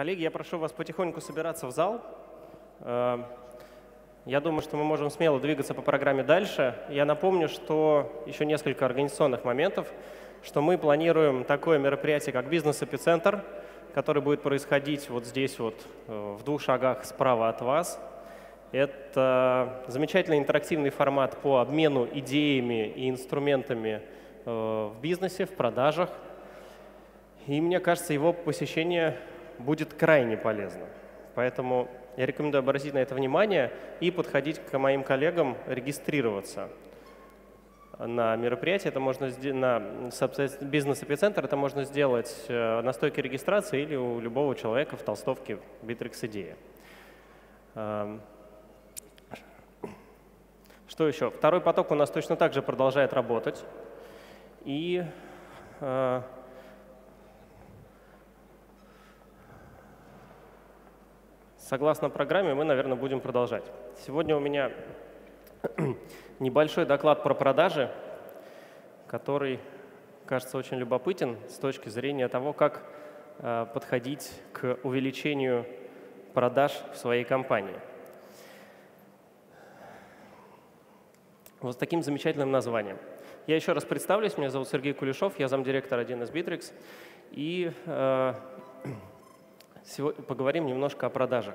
Коллеги, я прошу вас потихоньку собираться в зал. Я думаю, что мы можем смело двигаться по программе дальше. Я напомню, что еще несколько организационных моментов, что мы планируем такое мероприятие, как «Бизнес-эпицентр», который будет происходить вот здесь вот, в 2 шагах справа от вас. Это замечательный интерактивный формат по обмену идеями и инструментами в бизнесе, в продажах. И мне кажется, его посещение будет крайне полезно. Поэтому я рекомендую обратить на это внимание и подходить к моим коллегам, регистрироваться на мероприятие. Это можно на «Бизнес-эпицентр» это можно сделать на стойке регистрации или у любого человека в толстовке Bittrex идея. Что еще? Второй поток у нас точно так же продолжает работать. И согласно программе мы, наверное, будем продолжать. Сегодня у меня небольшой доклад про продажи, который кажется очень любопытен с точки зрения того, как подходить к увеличению продаж в своей компании. Вот с таким замечательным названием. Я еще раз представлюсь, меня зовут Сергей Кулешов, я замдиректор 1 из Bittrex. И сегодня поговорим немножко о продажах.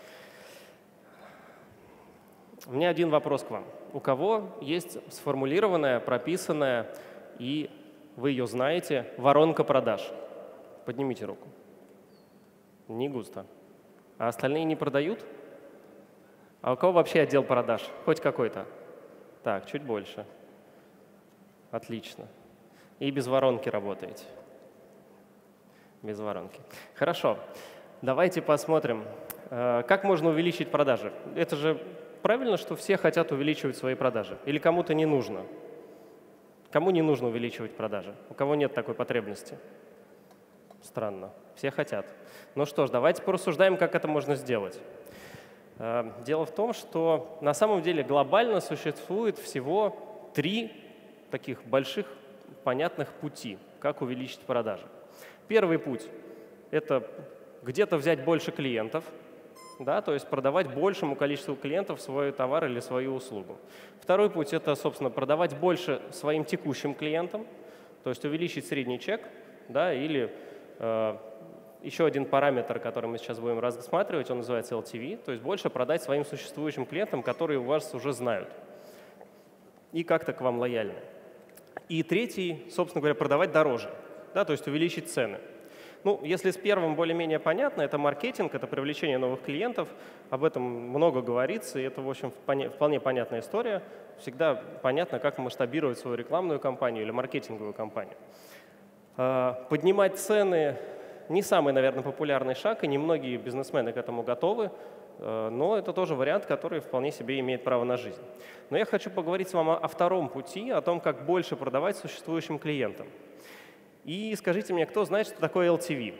У меня один вопрос к вам. У кого есть сформулированная, прописанная, и вы ее знаете, воронка продаж? Поднимите руку. Не густо. А остальные не продают? А у кого вообще отдел продаж? Хоть какой-то? Так, чуть больше. Отлично. И без воронки работаете? Без воронки. Хорошо. Давайте посмотрим, как можно увеличить продажи. Это же правильно, что все хотят увеличивать свои продажи? Или кому-то не нужно? Кому не нужно увеличивать продажи? У кого нет такой потребности? Странно. Все хотят. Ну что ж, давайте порассуждаем, как это можно сделать. Дело в том, что на самом деле глобально существует всего 3 таких больших понятных пути, как увеличить продажи. Первый путь – это где-то взять больше клиентов, да, то есть продавать большему количеству клиентов свой товар или свою услугу. Второй путь – это, собственно, продавать больше своим текущим клиентам, то есть увеличить средний чек, да, или еще один параметр, который мы сейчас будем рассматривать, он называется LTV, то есть больше продать своим существующим клиентам, которые у вас уже знают и как-то к вам лояльны. И третий, собственно говоря, продавать дороже, да, то есть увеличить цены. Ну, если с первым более-менее понятно, это маркетинг, это привлечение новых клиентов, об этом много говорится, и это, в общем, вполне понятная история. Всегда понятно, как масштабировать свою рекламную кампанию или маркетинговую кампанию. Поднимать цены – не самый, наверное, популярный шаг, и немногие бизнесмены к этому готовы, но это тоже вариант, который вполне себе имеет право на жизнь. Но я хочу поговорить с вами о втором пути, о том, как больше продавать существующим клиентам. И скажите мне, кто знает, что такое LTV?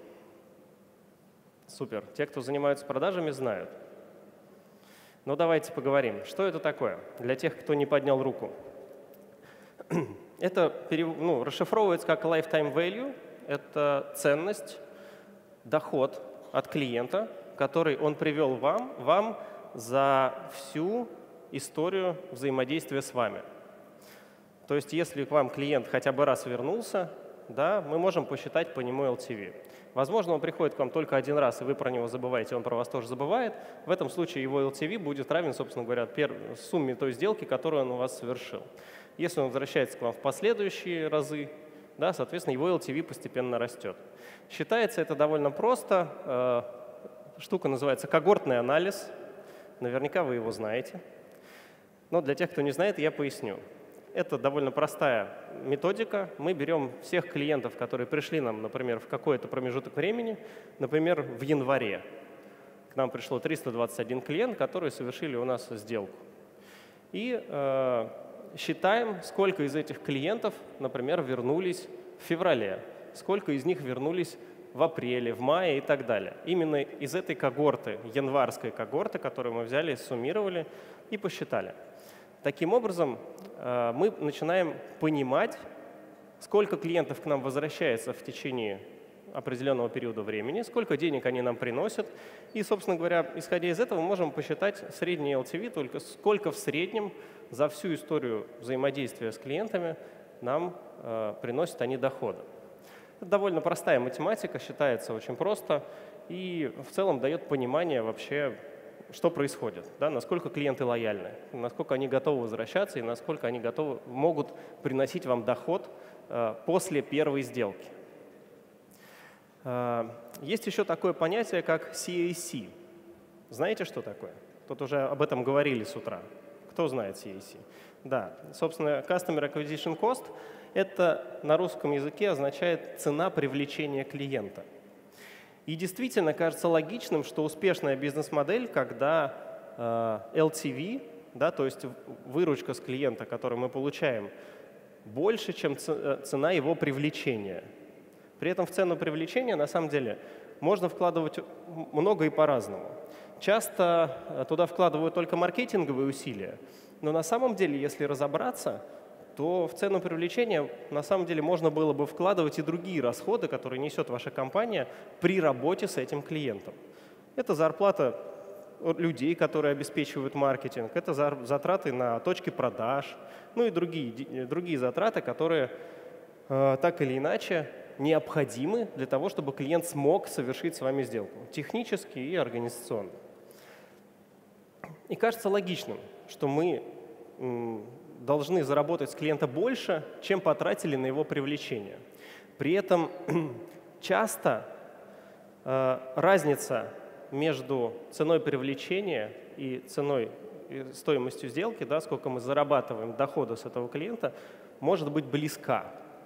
Супер. Те, кто занимаются продажами, знают. Ну, давайте поговорим. Что это такое для тех, кто не поднял руку? Это расшифровывается как lifetime value. Это ценность, доход от клиента, который он привел вам за всю историю взаимодействия с вами. То есть если к вам клиент хотя бы раз вернулся, да, мы можем посчитать по нему LTV. Возможно, он приходит к вам только один раз, и вы про него забываете, он про вас тоже забывает. В этом случае его LTV будет равен, собственно говоря, сумме той сделки, которую он у вас совершил. Если он возвращается к вам в последующие разы, да, соответственно, его LTV постепенно растет. Считается это довольно просто. Штука называется когортный анализ. Наверняка вы его знаете. Но для тех, кто не знает, я поясню. Это довольно простая методика. Мы берем всех клиентов, которые пришли нам, например, в какой-то промежуток времени, например, в январе. К нам пришло 321 клиент, которые совершили у нас сделку. И считаем, сколько из этих клиентов, например, вернулись в феврале, сколько из них вернулись в апреле, в мае и так далее. Именно из этой когорты, январской когорты, которую мы взяли, суммировали и посчитали. Таким образом, мы начинаем понимать, сколько клиентов к нам возвращается в течение определенного периода времени, сколько денег они нам приносят. И, собственно говоря, исходя из этого, мы можем посчитать средний LTV, только сколько в среднем за всю историю взаимодействия с клиентами нам приносят они дохода. Это довольно простая математика, считается очень просто и в целом дает понимание вообще, что происходит, да, насколько клиенты лояльны, насколько они готовы возвращаться и насколько они могут приносить вам доход после первой сделки. Есть еще такое понятие, как CAC. Знаете, что такое? Тут уже об этом говорили с утра. Кто знает CAC? Да, собственно, Customer Acquisition Cost – это на русском языке означает цена привлечения клиента. И действительно кажется логичным, что успешная бизнес-модель, когда LTV, да, то есть выручка с клиента, которую мы получаем, больше, чем цена его привлечения. При этом в цену привлечения, на самом деле, можно вкладывать много и по-разному. Часто туда вкладывают только маркетинговые усилия, но на самом деле, если разобраться, то в цену привлечения на самом деле можно было бы вкладывать и другие расходы, которые несет ваша компания при работе с этим клиентом. Это зарплата людей, которые обеспечивают маркетинг, это затраты на точки продаж, ну и другие затраты, которые так или иначе необходимы для того, чтобы клиент смог совершить с вами сделку, технически и организационно. И кажется логичным, что мы должны заработать с клиента больше, чем потратили на его привлечение. При этом часто разница между ценой привлечения и стоимостью сделки, да, сколько мы зарабатываем дохода с этого клиента, может быть близка.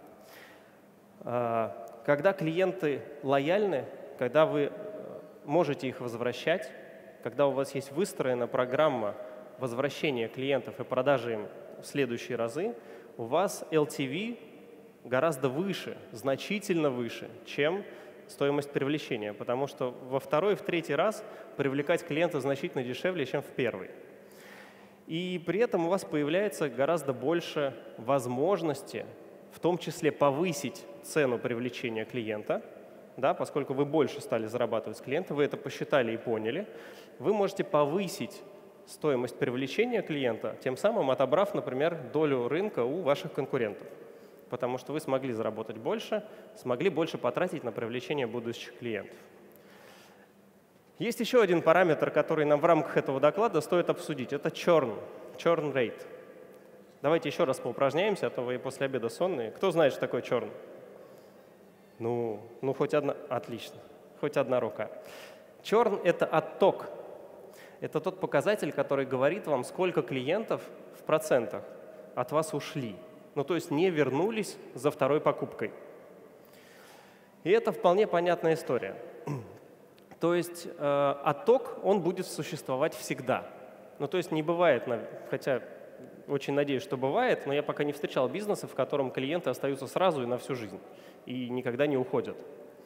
Когда клиенты лояльны, когда вы можете их возвращать, когда у вас есть выстроена программа возвращения клиентов и продажи им в следующие разы, у вас LTV гораздо выше, значительно выше, чем стоимость привлечения, потому что во второй и в третий раз привлекать клиента значительно дешевле, чем в первый. И при этом у вас появляется гораздо больше возможности, в том числе повысить цену привлечения клиента, да, поскольку вы больше стали зарабатывать с клиента, вы это посчитали и поняли, вы можете повысить стоимость привлечения клиента, тем самым отобрав, например, долю рынка у ваших конкурентов, потому что вы смогли заработать больше, смогли больше потратить на привлечение будущих клиентов. Есть еще один параметр, который нам в рамках этого доклада стоит обсудить. Это churn rate. Давайте еще раз поупражняемся, а то вы и после обеда сонные. Кто знает, что такое churn? Ну, хоть одна. Отлично. Хоть одна рука. Churn – это отток. Это тот показатель, который говорит вам, сколько клиентов в процентах от вас ушли. Ну, то есть не вернулись за второй покупкой. И это вполне понятная история. То есть отток, он будет существовать всегда. Ну, то есть не бывает, хотя очень надеюсь, что бывает, но я пока не встречал бизнеса, в котором клиенты остаются сразу и на всю жизнь, и никогда не уходят.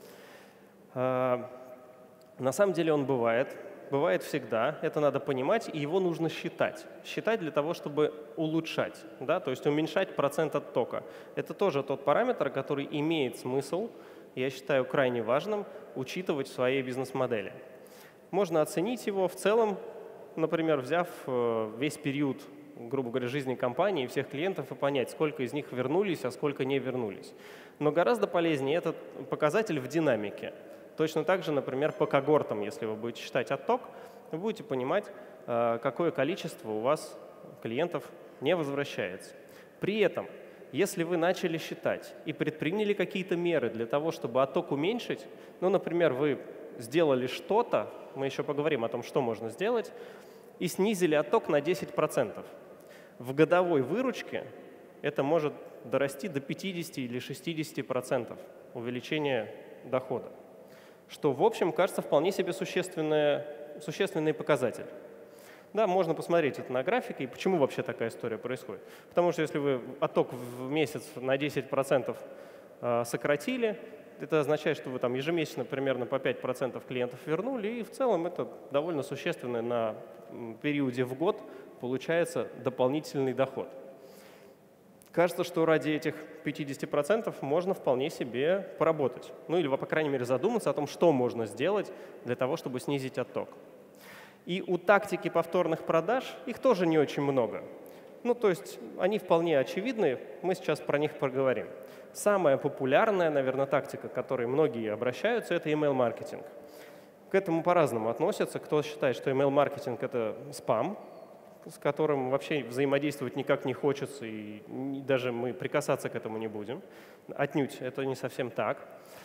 На самом деле он бывает всегда, это надо понимать, и его нужно считать. Считать для того, чтобы улучшать, да? То есть уменьшать процент оттока. Это тоже тот параметр, который имеет смысл, я считаю крайне важным, учитывать в своей бизнес-модели. Можно оценить его в целом, например, взяв весь период, грубо говоря, жизни компании и всех клиентов и понять, сколько из них вернулись, а сколько не вернулись. Но гораздо полезнее этот показатель в динамике. Точно так же, например, по когортам, если вы будете считать отток, вы будете понимать, какое количество у вас клиентов не возвращается. При этом, если вы начали считать и предприняли какие-то меры для того, чтобы отток уменьшить, ну, например, вы сделали что-то, мы еще поговорим о том, что можно сделать, и снизили отток на 10%. В годовой выручке это может дорасти до 50 или 60% увеличения дохода, что, в общем, кажется вполне себе существенный показатель. Да, можно посмотреть это на графике, и почему вообще такая история происходит. Потому что если вы отток в месяц на 10% сократили, это означает, что вы там ежемесячно примерно по 5% клиентов вернули, и в целом это довольно существенно на периоде в год получается дополнительный доход. кажется, что ради этих 50% можно вполне себе поработать. Ну или, по крайней мере, задуматься о том, что можно сделать для того, чтобы снизить отток. И у тактики повторных продаж их тоже не очень много. Ну, то есть они вполне очевидны, мы сейчас про них поговорим. Самая популярная, наверное, тактика, к которой многие обращаются, это email-маркетинг. К этому по-разному относятся. Кто считает, что email-маркетинг — это спам, с которым вообще взаимодействовать никак не хочется, и даже мы прикасаться к этому не будем. Отнюдь, это не совсем так.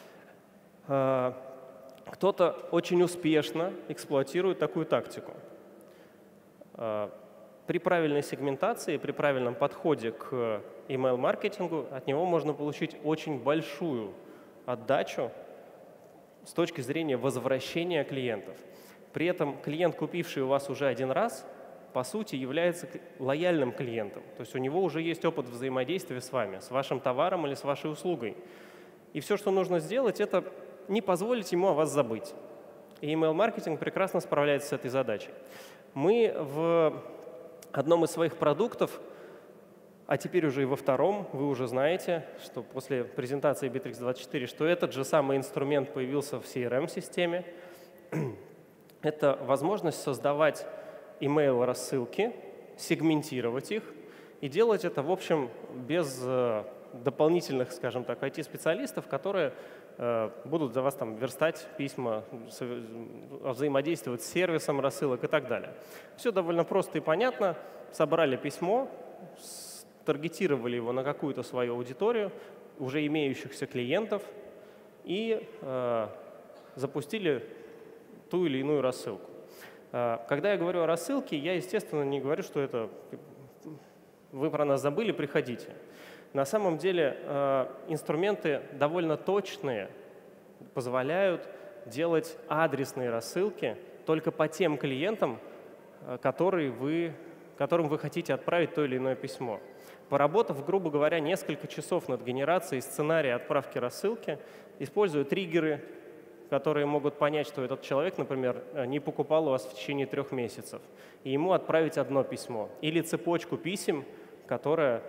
Кто-то очень успешно эксплуатирует такую тактику. При правильной сегментации, при правильном подходе к email-маркетингу от него можно получить очень большую отдачу с точки зрения возвращения клиентов. При этом клиент, купивший у вас уже один раз, по сути, является лояльным клиентом. То есть у него уже есть опыт взаимодействия с вами, с вашим товаром или с вашей услугой. И все, что нужно сделать, это не позволить ему о вас забыть. И email-маркетинг прекрасно справляется с этой задачей. Мы в одном из своих продуктов, а теперь уже и во втором, вы уже знаете, что после презентации Bittrex24, что этот же самый инструмент появился в CRM-системе. Это возможность создавать email-рассылки, сегментировать их и делать это, в общем, без дополнительных, скажем так, IT-специалистов, которые будут за вас там верстать письма, взаимодействовать с сервисом рассылок и так далее. Все довольно просто и понятно. Собрали письмо, таргетировали его на какую-то свою аудиторию, уже имеющихся клиентов, и запустили ту или иную рассылку. Когда я говорю о рассылке, я, естественно, не говорю, что это вы про нас забыли, приходите. На самом деле инструменты довольно точные, позволяют делать адресные рассылки только по тем клиентам, которым вы хотите отправить то или иное письмо. Поработав, грубо говоря, несколько часов над генерацией сценария отправки рассылки, используя триггеры, которые могут понять, что этот человек, например, не покупал у вас в течение 3 месяцев, и ему отправить одно письмо. Или цепочку писем, которая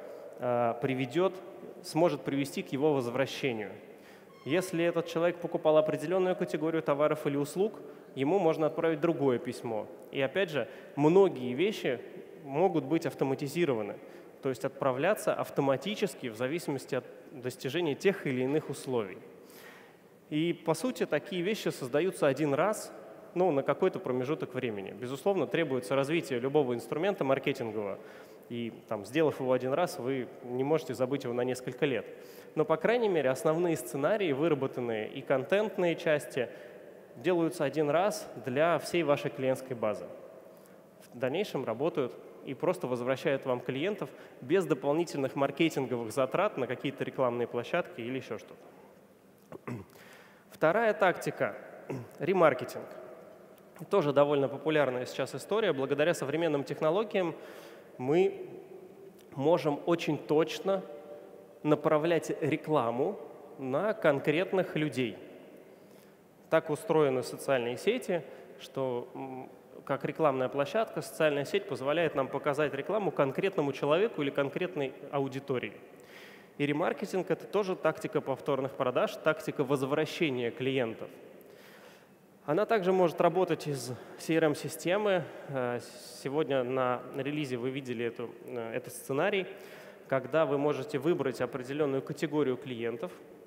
сможет привести к его возвращению. Если этот человек покупал определенную категорию товаров или услуг, ему можно отправить другое письмо. И опять же, многие вещи могут быть автоматизированы, то есть отправляться автоматически в зависимости от достижения тех или иных условий. И, по сути, такие вещи создаются один раз, на какой-то промежуток времени. Безусловно, требуется развитие любого инструмента маркетингового. И, сделав его один раз, вы не можете забыть его на несколько лет. Но, по крайней мере, основные сценарии, выработанные и контентные части, делаются один раз для всей вашей клиентской базы. В дальнейшем работают и просто возвращают вам клиентов без дополнительных маркетинговых затрат на какие-то рекламные площадки или еще что-то. Вторая тактика – ремаркетинг. Тоже довольно популярная сейчас история. Благодаря современным технологиям мы можем очень точно направлять рекламу на конкретных людей. Так устроены социальные сети, что как рекламная площадка, социальная сеть позволяет нам показать рекламу конкретному человеку или конкретной аудитории. И ремаркетинг — это тоже тактика повторных продаж, тактика возвращения клиентов. Она также может работать из CRM-системы. Сегодня на релизе вы видели этот сценарий, когда вы можете выбрать определенную категорию клиентов,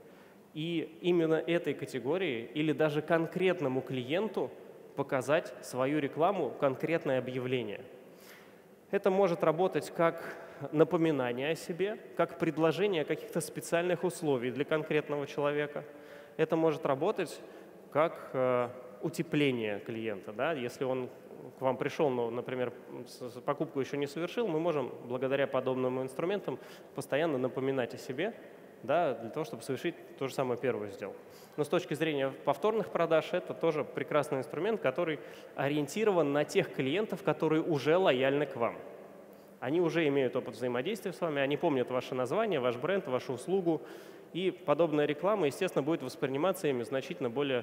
и именно этой категории или даже конкретному клиенту показать свою рекламу, конкретное объявление. Это может работать как напоминание о себе, как предложение каких-то специальных условий для конкретного человека. Это может работать как утепление клиента. Да? Если он к вам пришел, но, например, покупку еще не совершил, мы можем благодаря подобным инструментам постоянно напоминать о себе, да, для того, чтобы совершить ту же самую первую сделку. Но с точки зрения повторных продаж это тоже прекрасный инструмент, который ориентирован на тех клиентов, которые уже лояльны к вам. Они уже имеют опыт взаимодействия с вами, они помнят ваше название, ваш бренд, вашу услугу. И подобная реклама, естественно, будет восприниматься ими значительно более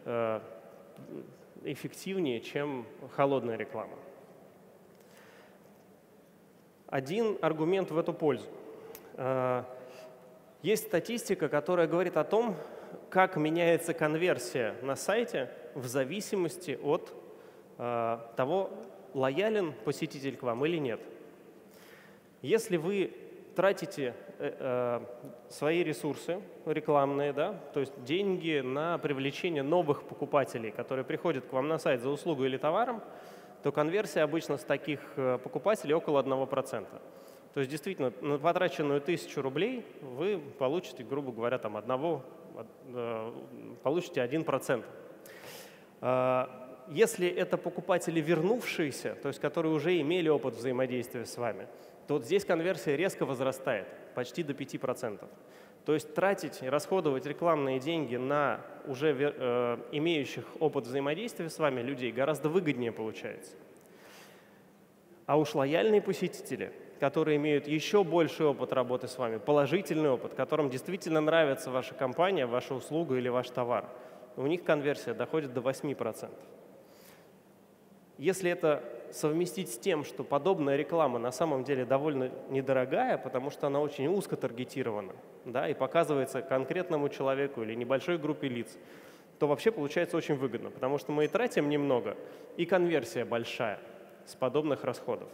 эффективнее, чем холодная реклама. Один аргумент в эту пользу. Есть статистика, которая говорит о том, как меняется конверсия на сайте в зависимости от того, лоялен посетитель к вам или нет. Если вы тратите свои ресурсы рекламные, да, то есть деньги на привлечение новых покупателей, которые приходят к вам на сайт за услугой или товаром, то конверсия обычно с таких покупателей около 1%. То есть действительно на потраченную 1000 рублей вы получите, грубо говоря, получите 1%. Если это покупатели вернувшиеся, то есть которые уже имели опыт взаимодействия с вами, то вот здесь конверсия резко возрастает, почти до 5%. То есть тратить и расходовать рекламные деньги на уже имеющих опыт взаимодействия с вами людей гораздо выгоднее получается. А уж лояльные посетители, которые имеют еще больший опыт работы с вами, положительный опыт, которым действительно нравится ваша компания, ваша услуга или ваш товар, у них конверсия доходит до 8%. Если это совместить с тем, что подобная реклама на самом деле довольно недорогая, потому что она очень узко таргетирована, да, и показывается конкретному человеку или небольшой группе лиц, то вообще получается очень выгодно, потому что мы и тратим немного, и конверсия большая с подобных расходов.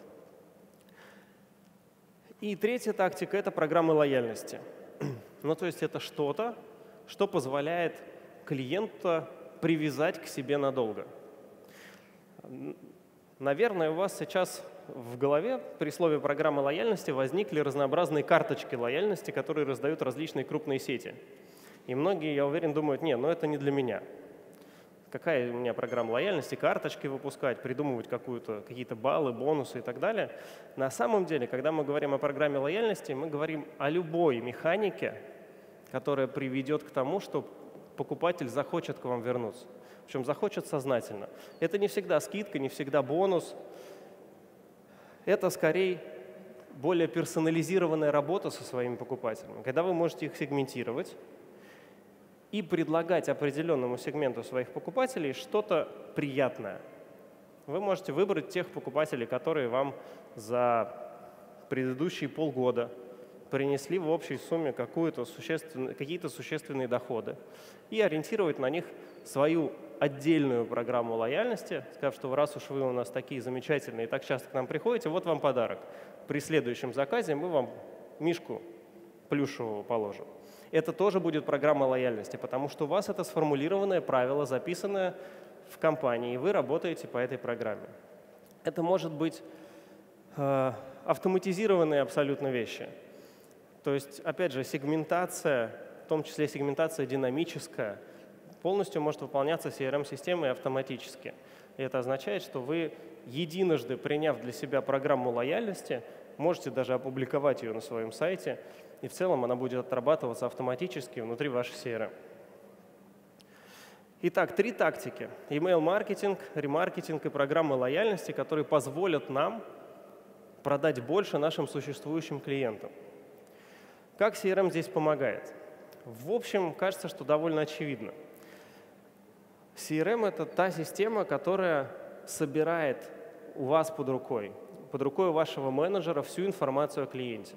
И третья тактика – это программы лояльности. Ну, то есть это что-то, что позволяет клиента привязать к себе надолго. Наверное, у вас сейчас в голове при слове «программа лояльности» возникли разнообразные карточки лояльности, которые раздают различные крупные сети. И многие, я уверен, думают: не, ну это не для меня. Какая у меня программа лояльности, карточки выпускать, придумывать какие-то баллы, бонусы и так далее. На самом деле, когда мы говорим о программе лояльности, мы говорим о любой механике, которая приведет к тому, что покупатель захочет к вам вернуться. Причем захочет сознательно. Это не всегда скидка, не всегда бонус. Это скорее более персонализированная работа со своими покупателями, когда вы можете их сегментировать и предлагать определенному сегменту своих покупателей что-то приятное. Вы можете выбрать тех покупателей, которые вам за предыдущие полгода принесли в общей сумме какие-то существенные доходы, и ориентировать на них свою отдельную программу лояльности, сказав, что раз уж вы у нас такие замечательные и так часто к нам приходите, вот вам подарок. При следующем заказе мы вам мишку плюшевого положим. Это тоже будет программа лояльности, потому что у вас это сформулированное правило, записанное в компании, и вы работаете по этой программе. Это может быть автоматизированные абсолютно вещи. То есть, опять же, сегментация, в том числе сегментация динамическая, полностью может выполняться CRM-системой автоматически. И это означает, что вы, единожды приняв для себя программу лояльности, можете даже опубликовать ее на своем сайте, и в целом она будет отрабатываться автоматически внутри вашей CRM. Итак, 3 тактики: email-маркетинг, ремаркетинг и программы лояльности, которые позволят нам продать больше нашим существующим клиентам. Как CRM здесь помогает? В общем, кажется, что довольно очевидно. CRM – это та система, которая собирает у вас под рукой у вашего менеджера всю информацию о клиенте.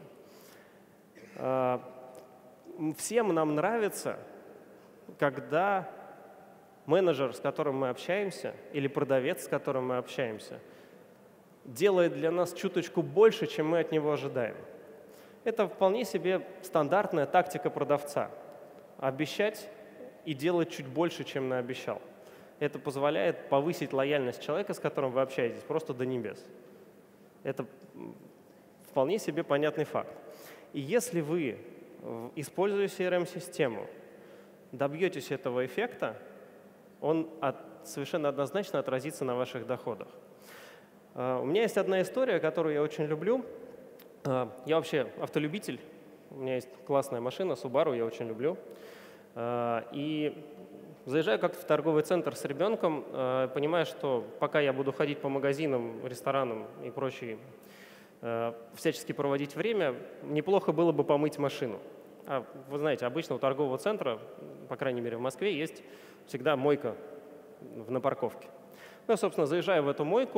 Всем нам нравится, когда менеджер, с которым мы общаемся, или продавец, с которым мы общаемся, делает для нас чуточку больше, чем мы от него ожидаем. Это вполне себе стандартная тактика продавца – обещать и делать чуть больше, чем наобещал. Это позволяет повысить лояльность человека, с которым вы общаетесь, просто до небес. Это вполне себе понятный факт. И если вы, используя CRM-систему, добьетесь этого эффекта, он совершенно однозначно отразится на ваших доходах. У меня есть одна история, которую я очень люблю. Я вообще автолюбитель. У меня есть классная машина, Subaru, я очень люблю. И заезжаю как-то в торговый центр с ребенком, понимая, что пока я буду ходить по магазинам, ресторанам и прочее, всячески проводить время, неплохо было бы помыть машину. Вы знаете, обычно у торгового центра, по крайней мере в Москве, есть всегда мойка на парковке. Ну, собственно, заезжаю в эту мойку,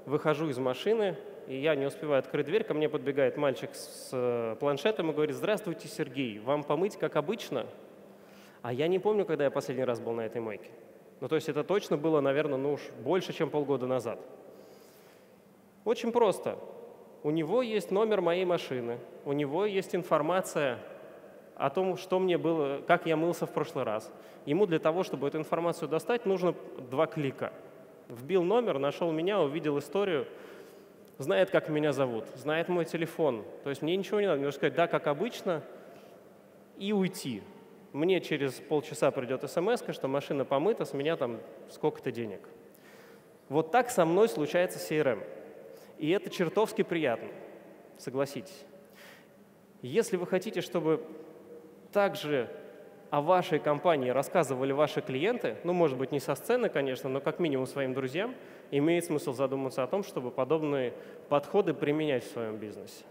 выхожу из машины, и я не успеваю открыть дверь, ко мне подбегает мальчик с планшетом и говорит: «Здравствуйте, Сергей, вам помыть как обычно?» А я не помню, когда я последний раз был на этой мойке. Ну, то есть это точно было, наверное, ну уж больше, чем полгода назад. Очень просто. У него есть номер моей машины, у него есть информация о том, что мне было, как я мылся в прошлый раз. Ему для того, чтобы эту информацию достать, нужно 2 клика. Вбил номер, нашел меня, увидел историю, знает, как меня зовут, знает мой телефон. То есть мне ничего не надо, мне нужно сказать «да, как обычно» и уйти. Мне через полчаса придет смс, что машина помыта, с меня там сколько-то денег. Вот так со мной случается CRM. И это чертовски приятно, согласитесь. Если вы хотите, чтобы также о вашей компании рассказывали ваши клиенты, ну, может быть, не со сцены, конечно, но как минимум своим друзьям, имеет смысл задуматься о том, чтобы подобные подходы применять в своем бизнесе.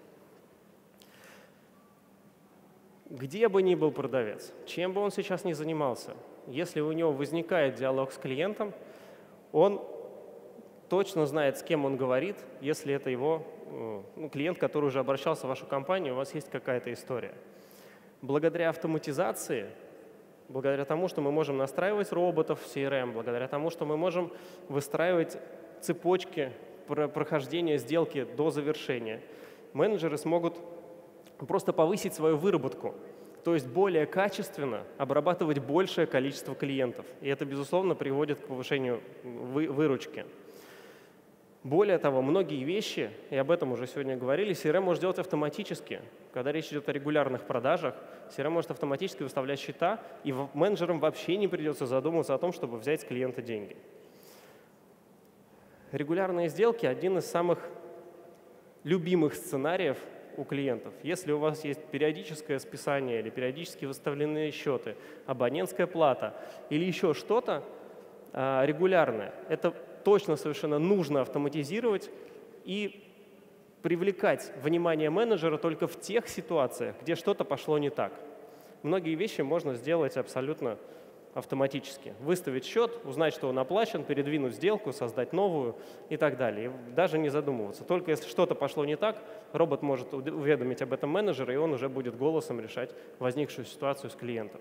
Где бы ни был продавец, чем бы он сейчас ни занимался, если у него возникает диалог с клиентом, он точно знает, с кем он говорит, если это его клиент, который уже обращался в вашу компанию, у вас есть какая-то история. Благодаря автоматизации, благодаря тому, что мы можем настраивать роботов в CRM, благодаря тому, что мы можем выстраивать цепочки прохождения сделки до завершения, менеджеры смогут просто повысить свою выработку, то есть более качественно обрабатывать большее количество клиентов. И это, безусловно, приводит к повышению выручки. Более того, многие вещи, и об этом уже сегодня говорили, CRM может делать автоматически. Когда речь идет о регулярных продажах, CRM может автоматически выставлять счета, и менеджерам вообще не придется задумываться о том, чтобы взять с клиента деньги. Регулярные сделки – один из самых любимых сценариев у клиентов. Если у вас есть периодическое списание или периодически выставленные счеты, абонентская плата или еще что-то регулярное, это точно совершенно нужно автоматизировать и привлекать внимание менеджера только в тех ситуациях, где что-то пошло не так. Многие вещи можно сделать абсолютно автоматически. Выставить счет, узнать, что он оплачен, передвинуть сделку, создать новую и так далее. И даже не задумываться. Только если что-то пошло не так, робот может уведомить об этом менеджера, и он уже будет голосом решать возникшую ситуацию с клиентом.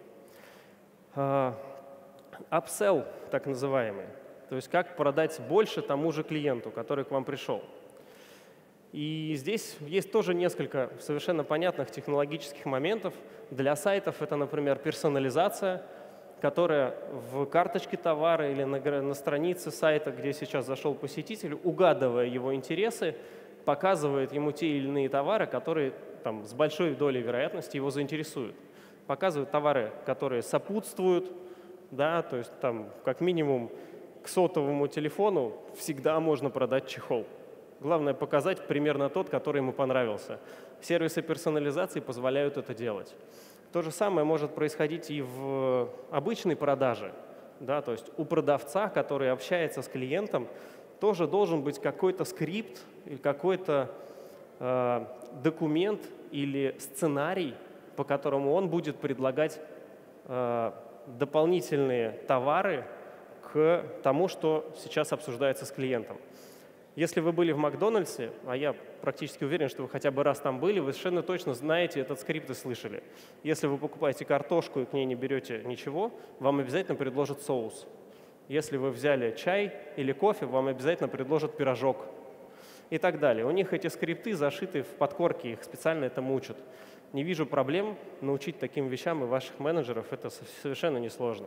Upsell, так называемый. То есть как продать больше тому же клиенту, который к вам пришел. И здесь есть тоже несколько совершенно понятных технологических моментов. Для сайтов это, например, персонализация, которая в карточке товара или на странице сайта, где сейчас зашел посетитель, угадывая его интересы, показывает ему те или иные товары, которые там, с большой долей вероятности его заинтересуют. Показывает товары, которые сопутствуют, да, то есть там как минимум к сотовому телефону всегда можно продать чехол. Главное показать примерно тот, который ему понравился. Сервисы персонализации позволяют это делать. То же самое может происходить и в обычной продаже. Да, то есть у продавца, который общается с клиентом, тоже должен быть какой-то скрипт или какой-то документ или сценарий, по которому он будет предлагать дополнительные товары к тому, что сейчас обсуждается с клиентом. Если вы были в Макдональдсе, а я практически уверен, что вы хотя бы раз там были, вы совершенно точно знаете этот скрипт и слышали. Если вы покупаете картошку и к ней не берете ничего, вам обязательно предложат соус. Если вы взяли чай или кофе, вам обязательно предложат пирожок и так далее. У них эти скрипты зашиты в подкорке, их специально этому учат. Не вижу проблем научить таким вещам и ваших менеджеров, это совершенно несложно.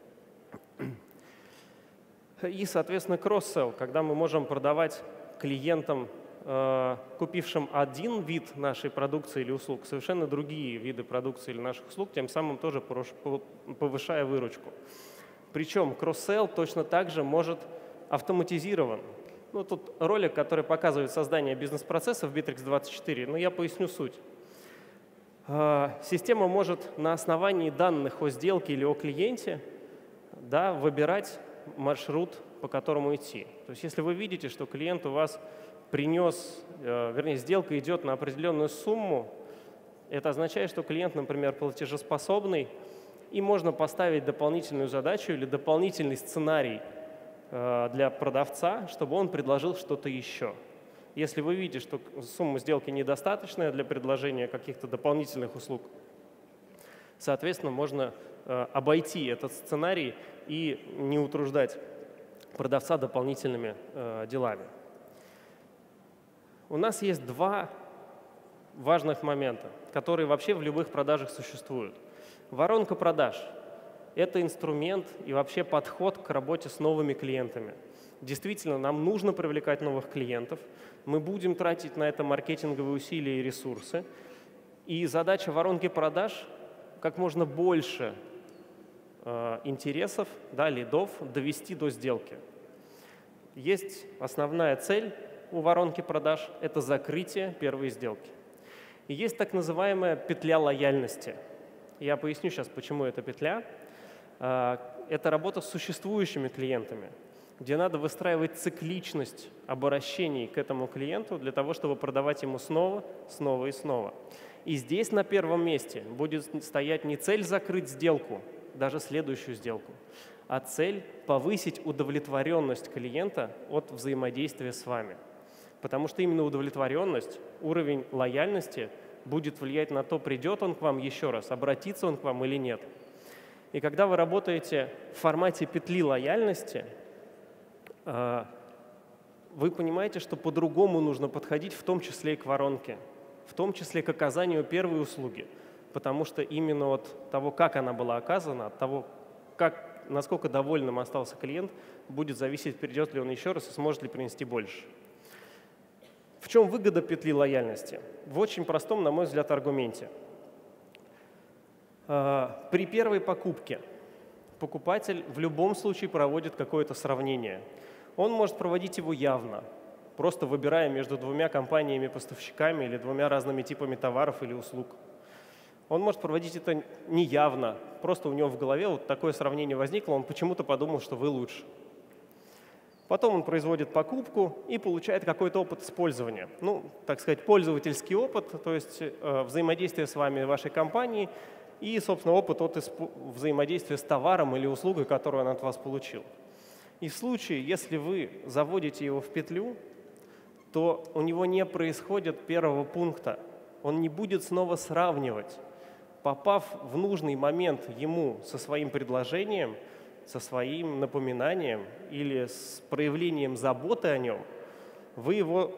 И, соответственно, кросс-селл, когда мы можем продавать клиентам, купившим один вид нашей продукции или услуг, совершенно другие виды продукции или наших услуг, тем самым тоже повышая выручку. Причем кросс-селл точно так же может автоматизирован. Ну, тут ролик, который показывает создание бизнес-процессов в Bittrex24, но я поясню суть. Система может на основании данных о сделке или о клиенте, да, выбирать маршрут, по которому идти. То есть если вы видите, что клиент у вас принес, вернее, сделка идет на определенную сумму, это означает, что клиент, например, платежеспособный, и можно поставить дополнительную задачу или дополнительный сценарий для продавца, чтобы он предложил что-то еще. Если вы видите, что сумма сделки недостаточная для предложения каких-то дополнительных услуг, соответственно, можно обойти этот сценарий и не утруждать продавца дополнительными делами. У нас есть два важных момента, которые вообще в любых продажах существуют. Воронка продаж – это инструмент и вообще подход к работе с новыми клиентами. Действительно, нам нужно привлекать новых клиентов, мы будем тратить на это маркетинговые усилия и ресурсы. И задача воронки продаж – как можно больше интересов, лидов довести до сделки. Есть основная цель у воронки продаж – это закрытие первой сделки. И есть так называемая петля лояльности. Я поясню сейчас, почему это петля. Это работа с существующими клиентами, где надо выстраивать цикличность обращений к этому клиенту для того, чтобы продавать ему снова, снова и снова. И здесь на первом месте будет стоять не цель закрыть сделку, даже следующую сделку, а цель повысить удовлетворенность клиента от взаимодействия с вами. Потому что именно удовлетворенность, уровень лояльности будет влиять на то, придет он к вам еще раз, обратится он к вам или нет. И когда вы работаете в формате петли лояльности, вы понимаете, что по-другому нужно подходить, в том числе и к воронке, в том числе к оказанию первой услуги, потому что именно от того, как она была оказана, от того, насколько довольным остался клиент, будет зависеть, придет ли он еще раз и сможет ли принести больше. В чем выгода петли лояльности? В очень простом, на мой взгляд, аргументе. При первой покупке покупатель в любом случае проводит какое-то сравнение. Он может проводить его явно, просто выбирая между двумя компаниями-поставщиками или двумя разными типами товаров или услуг. Он может проводить это неявно, просто у него в голове вот такое сравнение возникло, он почему-то подумал, что вы лучше. Потом он производит покупку и получает какой-то опыт использования. Ну, так сказать, пользовательский опыт, то есть взаимодействие с вами, вашей компанией, и, собственно, опыт от взаимодействия с товаром или услугой, которую он от вас получил. И в случае, если вы заводите его в петлю, то у него не происходит первого пункта. Он не будет снова сравнивать. Попав в нужный момент ему со своим предложением, со своим напоминанием или с проявлением заботы о нем, вы его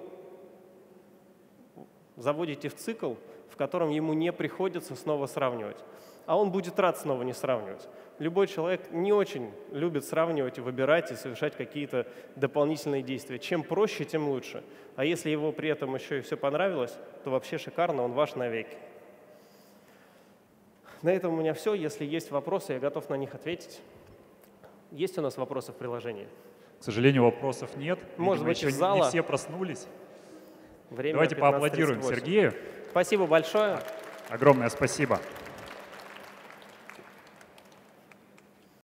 заводите в цикл, в котором ему не приходится снова сравнивать. А он будет рад снова не сравнивать. Любой человек не очень любит сравнивать, выбирать и совершать какие-то дополнительные действия. Чем проще, тем лучше. А если его при этом еще и все понравилось, то вообще шикарно, он ваш навеки. На этом у меня все. Если есть вопросы, я готов на них ответить. Есть у нас вопросы в приложении? К сожалению, вопросов нет. Может быть, еще из зала. Не все проснулись. Время Давайте поаплодируем Сергею. Спасибо большое. Огромное спасибо.